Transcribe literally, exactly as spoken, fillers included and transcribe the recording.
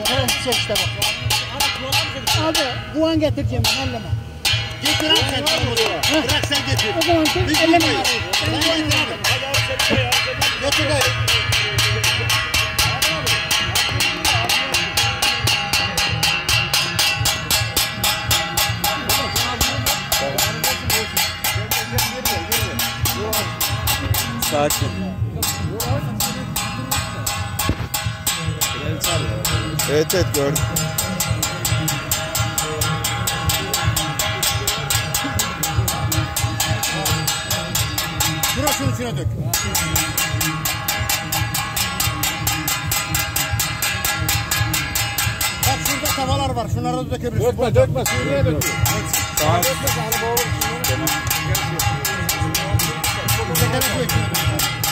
Hemen çek işte bak. Abi bu an getireceğim ben elleme. Getir abi sen onu. Bırak sen getir. O zaman tut elleme abi. Sen getir abi. Getir dayı. Sakin. Evet evet gördüm. Burasının içine dök. Bak şurada tavalar var. Şunları da dökebilirsin. Dökme dökme. Suyuna dök. Tamam. Dökme. Hani boğulur. Dökebilirsin.